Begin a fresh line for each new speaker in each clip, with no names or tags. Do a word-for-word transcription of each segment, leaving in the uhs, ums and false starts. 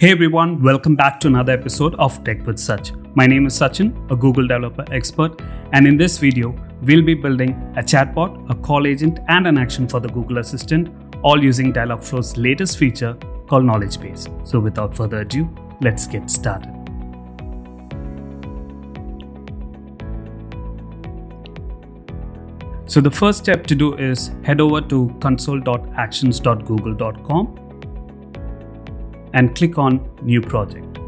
Hey everyone, welcome back to another episode of Tech with Sach. My name is Sachin, a Google developer expert, and in this video, we'll be building a chatbot, a call agent, and an action for the Google Assistant, all using Dialogflow's latest feature called Knowledge Base. So without further ado, let's get started. So the first step to do is head over to console dot actions dot google dot com and click on New Project.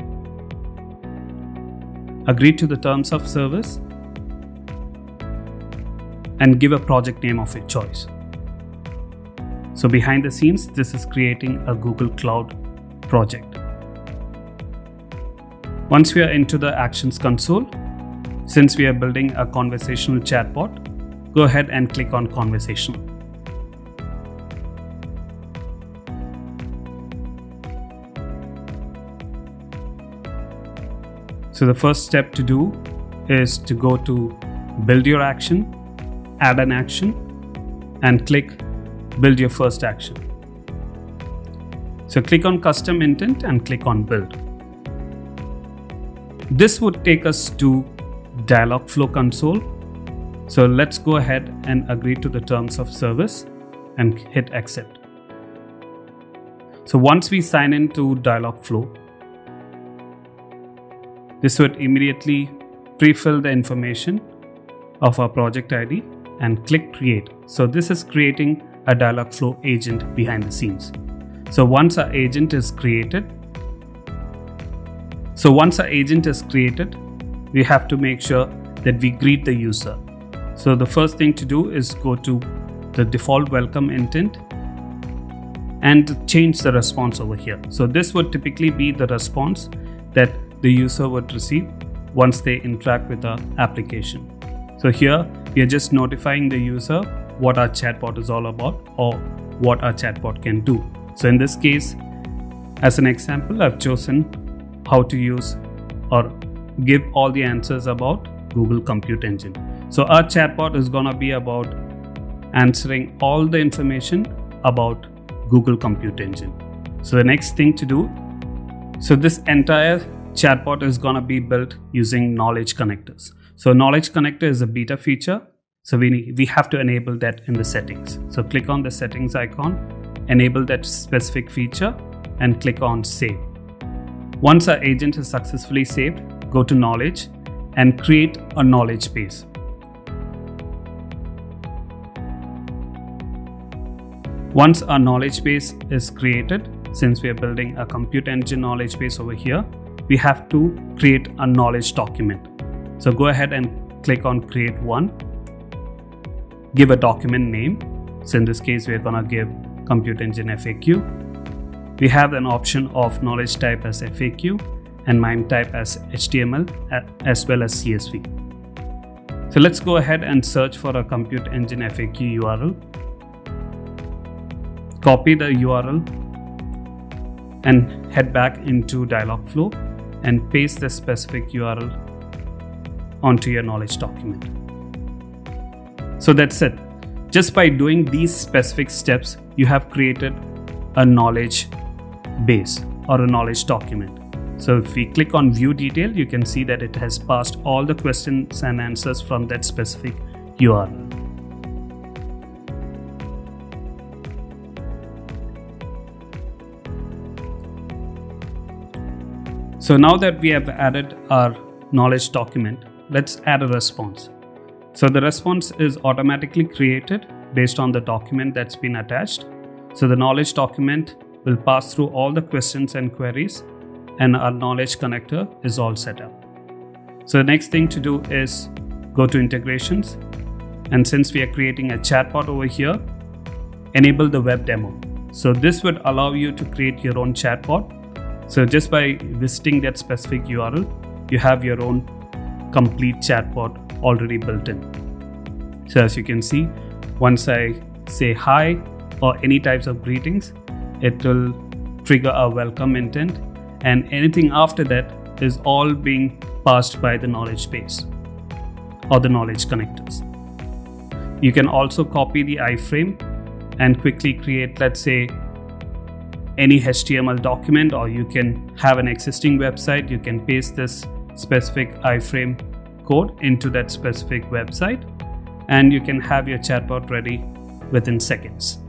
Agree to the terms of service and give a project name of your choice. So behind the scenes, this is creating a Google Cloud project. Once we are into the Actions console, since we are building a conversational chatbot, go ahead and click on Conversational. So the first step to do is to go to Build Your Action, Add an Action, and click Build Your First Action. So click on Custom Intent and click on Build. This would take us to Dialogflow console. So let's go ahead and agree to the terms of service and hit Accept. So once we sign into Dialogflow, this would immediately pre-fill the information of our project I D and click Create. So this is creating a Dialogflow agent behind the scenes. So once our agent is created, so once our agent is created, we have to make sure that we greet the user. So the first thing to do is go to the default welcome intent and change the response over here. So this would typically be the response that the user would receive once they interact with our application. So here we are just notifying the user what our chatbot is all about or what our chatbot can do. So in this case, as an example, I've chosen how to use or give all the answers about Google Compute Engine. So our chatbot is gonna be about answering all the information about Google Compute Engine. So the next thing to do, so this entire chatbot is gonna be built using knowledge connectors. So knowledge connector is a beta feature. So we, need, we have to enable that in the settings. So click on the settings icon, enable that specific feature and click on save. Once our agent is successfully saved, go to knowledge and create a knowledge base. Once our knowledge base is created, since we are building a compute engine knowledge base over here, we have to create a knowledge document. So go ahead and click on create one, give a document name. So in this case, we're gonna give compute engine F A Q. We have an option of knowledge type as F A Q and MIME type as H T M L as well as C S V. So let's go ahead and search for a compute engine F A Q U R L. Copy the U R L and head back into Dialogflow and paste the specific U R L onto your knowledge document. So that's it. Just by doing these specific steps, you have created a knowledge base or a knowledge document. So if we click on view detail, you can see that it has passed all the questions and answers from that specific U R L. So now that we have added our knowledge document, let's add a response. So the response is automatically created based on the document that's been attached. So the knowledge document will pass through all the questions and queries and our knowledge connector is all set up. So the next thing to do is go to integrations. And since we are creating a chatbot over here, enable the web demo. So this would allow you to create your own chatbot. So just by visiting that specific U R L, you have your own complete chatbot already built in. So as you can see, once I say hi or any types of greetings, it will trigger a welcome intent, and anything after that is all being passed by the knowledge base or the knowledge connectors. You can also copy the iframe and quickly create, let's say, any H T M L document, or you can have an existing website. You can paste this specific iframe code into that specific website, and you can have your chatbot ready within seconds.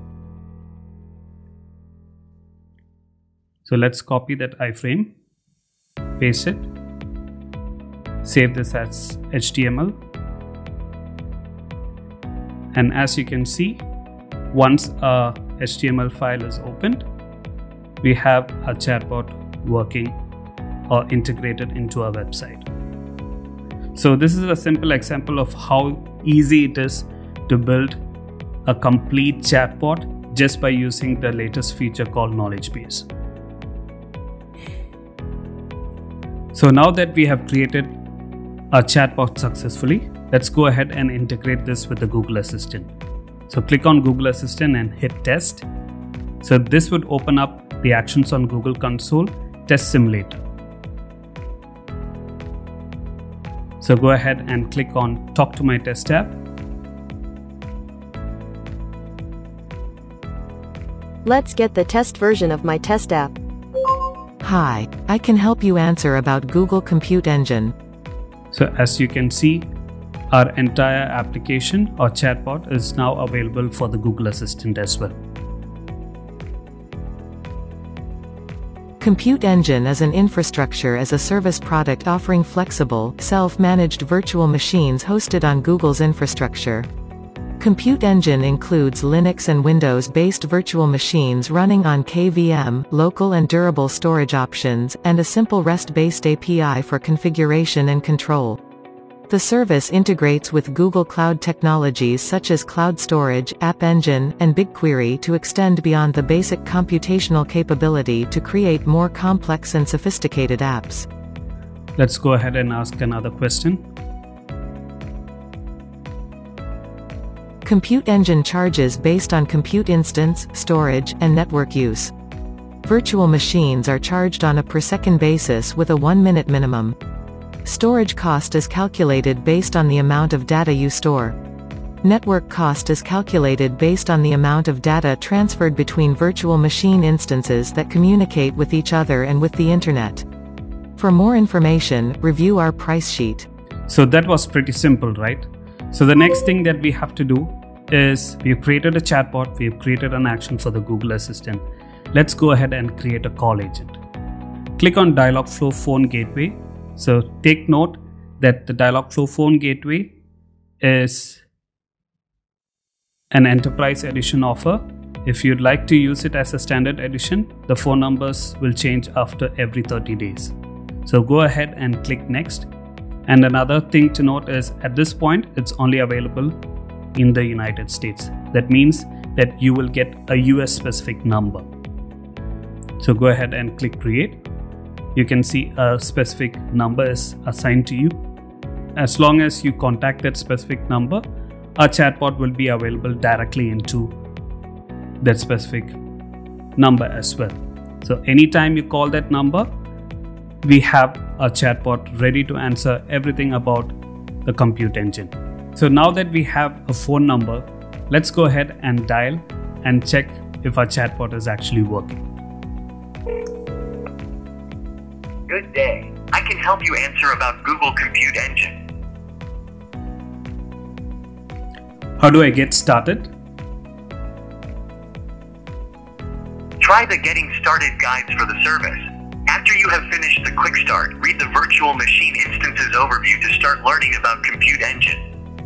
So let's copy that iframe, paste it, save this as H T M L. And as you can see, once a H T M L file is opened, we have a chatbot working or integrated into our website. So this is a simple example of how easy it is to build a complete chatbot just by using the latest feature called knowledge base. So now that we have created a chatbot successfully, let's go ahead and integrate this with the Google Assistant. So click on Google Assistant and hit test. So this would open up the actions on Google Console Test Simulator. So go ahead and click on Talk to My Test app.
Let's get the test version of my test app.
Hi, I can help you answer about Google Compute Engine.
So as you can see, our entire application or chatbot is now available for the Google Assistant as well.
Compute Engine is an infrastructure as a service product offering flexible, self-managed virtual machines hosted on Google's infrastructure. Compute Engine includes Linux and Windows-based virtual machines running on K V M, local and durable storage options, and a simple REST-based A P I for configuration and control. The service integrates with Google Cloud technologies such as Cloud Storage, App Engine, and BigQuery to extend beyond the basic computational capability to create more complex and sophisticated apps.
Let's go ahead and ask another question.
Compute Engine charges based on compute instance, storage, and network use. Virtual machines are charged on a per-second basis with a one-minute minimum. Storage cost is calculated based on the amount of data you store. Network cost is calculated based on the amount of data transferred between virtual machine instances that communicate with each other and with the Internet. For more information, review our price sheet.
So that was pretty simple, right? So the next thing that we have to do is we've created a chatbot, we've created an action for the Google Assistant. Let's go ahead and create a call agent. Click on Dialogflow Phone Gateway. So take note that the Dialogflow Phone Gateway is an enterprise edition offer. If you'd like to use it as a standard edition, the phone numbers will change after every thirty days. So go ahead and click next. And another thing to note is at this point, it's only available in the United States. That means that you will get a U S specific number. So go ahead and click create. You can see a specific number is assigned to you. As long as you contact that specific number, our chatbot will be available directly into that specific number as well. So anytime you call that number, we have a chatbot ready to answer everything about the compute engine. So now that we have a phone number, let's go ahead and dial and check if our chatbot is actually working.
Good day. I can help you answer about Google Compute Engine.
How do I get started?
Try the Getting Started guides for the service. After you have finished the quick start, read the Virtual Machine Instances overview to start learning about Compute Engine.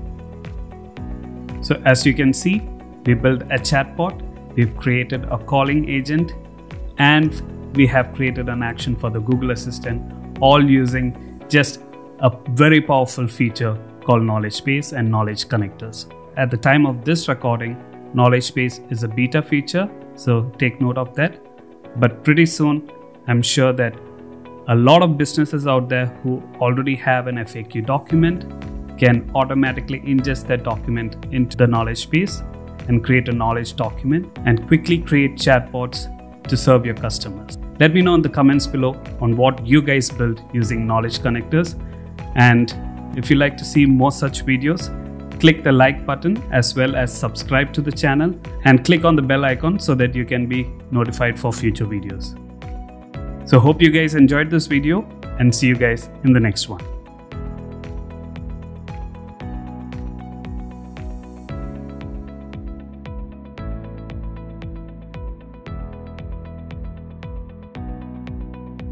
So as you can see, we built a chatbot, we've created a calling agent, and we have created an action for the Google Assistant, all using just a very powerful feature called Knowledge Base and Knowledge Connectors. At the time of this recording, Knowledge Base is a beta feature, so take note of that. But pretty soon, I'm sure that a lot of businesses out there who already have an F A Q document can automatically ingest that document into the knowledge base and create a knowledge document and quickly create chatbots to serve your customers. Let me know in the comments below on what you guys build using knowledge connectors. And if you like to see more such videos, click the like button as well as subscribe to the channel and click on the bell icon so that you can be notified for future videos. So hope you guys enjoyed this video and see you guys in the next one.